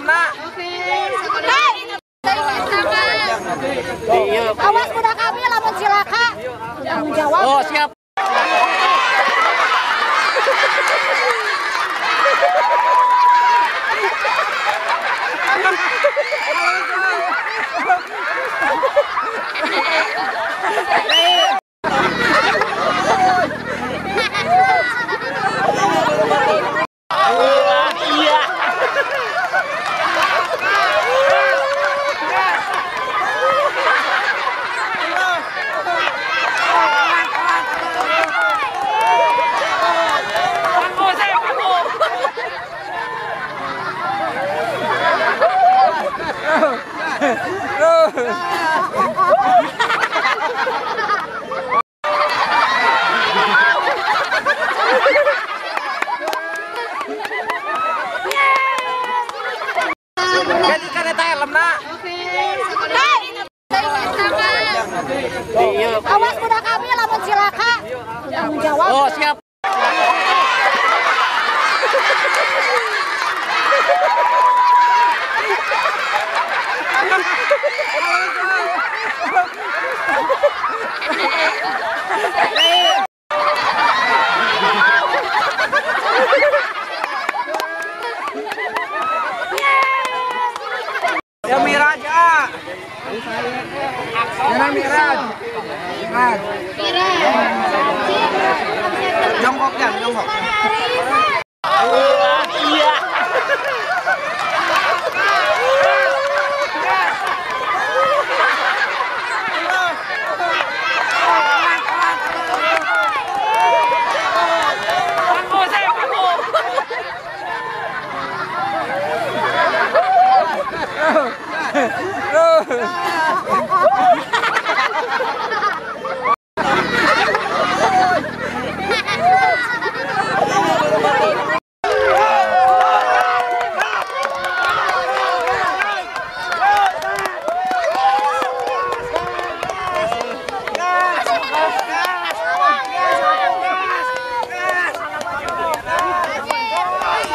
nak. Awas kuda kami lamun silaka. Tanggung jawab. Oh, siap. Jadi kan eta helm nak. Awas kuda kami lamun silaka. Tanggung jawab. Oh, siap. Ya Miraj ah. Ya Miraj. Jongkok ya, jongkok. Iya.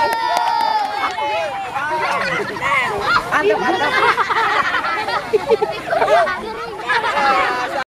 Mantap.